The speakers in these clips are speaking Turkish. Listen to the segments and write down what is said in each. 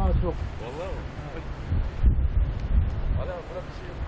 Ha çok. Vallahi mi? Hadi bırak bir şey yok.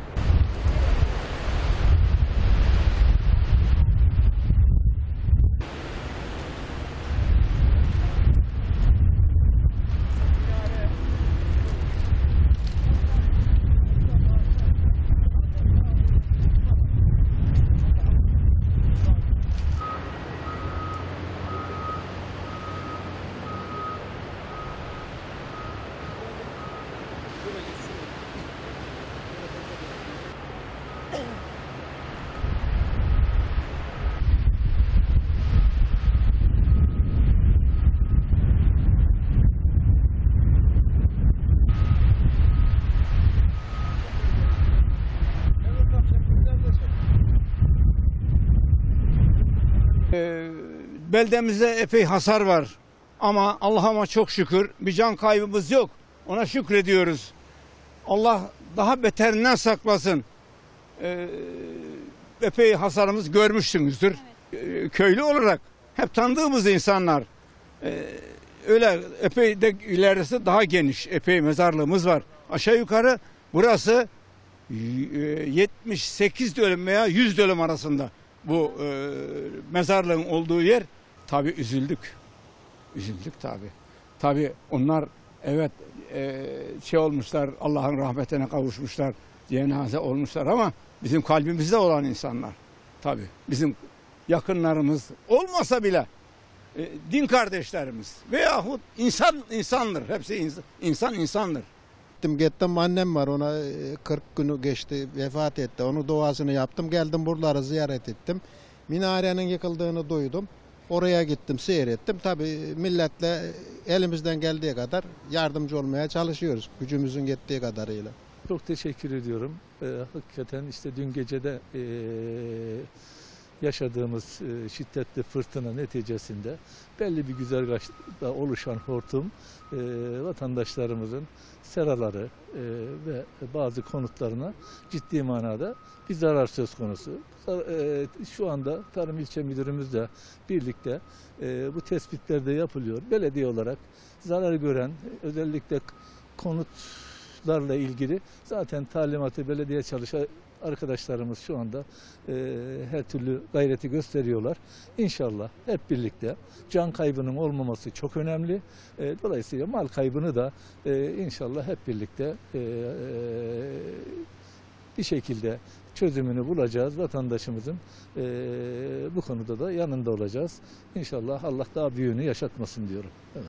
Beldemizde epey hasar var. Ama Allah'ıma çok şükür bir can kaybımız yok. Ona şükrediyoruz. Allah daha beterinden saklasın. Epey hasarımız görmüşsünüzdür. Köylü olarak hep tanıdığımız insanlar. Öyle epey de ilerisi daha geniş. Epey mezarlığımız var. Aşağı yukarı burası 78 dönüm veya 100 dönüm arasında bu mezarlığın olduğu yer. Tabii üzüldük. Üzüldük tabii. Tabii onlar evet şey olmuşlar, Allah'ın rahmetine kavuşmuşlar, cenaze olmuşlar ama bizim kalbimizde olan insanlar. Tabii bizim yakınlarımız olmasa bile din kardeşlerimiz veyahut insandır. Hepsi insandır. Gittim annem var, ona 40 günü geçti, vefat etti. Onun duasını yaptım, geldim buraları ziyaret ettim. Minarenin yıkıldığını duydum. Oraya gittim, seyrettim. Tabii milletle elimizden geldiği kadar yardımcı olmaya çalışıyoruz. Gücümüzün yettiği kadarıyla. Çok teşekkür ediyorum. Hakikaten işte dün gecede yaşadığımız şiddetli fırtına neticesinde belli bir güzergahta oluşan hortum vatandaşlarımızın seraları ve bazı konutlarına ciddi manada bir zarar söz konusu. Şu anda Tarım İlçe Müdürümüzle birlikte bu tespitler de yapılıyor. Belediye olarak zarar gören özellikle konutlarla ilgili zaten talimatı belediye çalışan arkadaşlarımız şu anda her türlü gayreti gösteriyorlar. İnşallah hep birlikte can kaybının olmaması çok önemli. Dolayısıyla mal kaybını da inşallah hep birlikte bir şekilde çözümünü bulacağız. Vatandaşımızın bu konuda da yanında olacağız. İnşallah Allah daha büyüğünü yaşatmasın diyorum. Evet.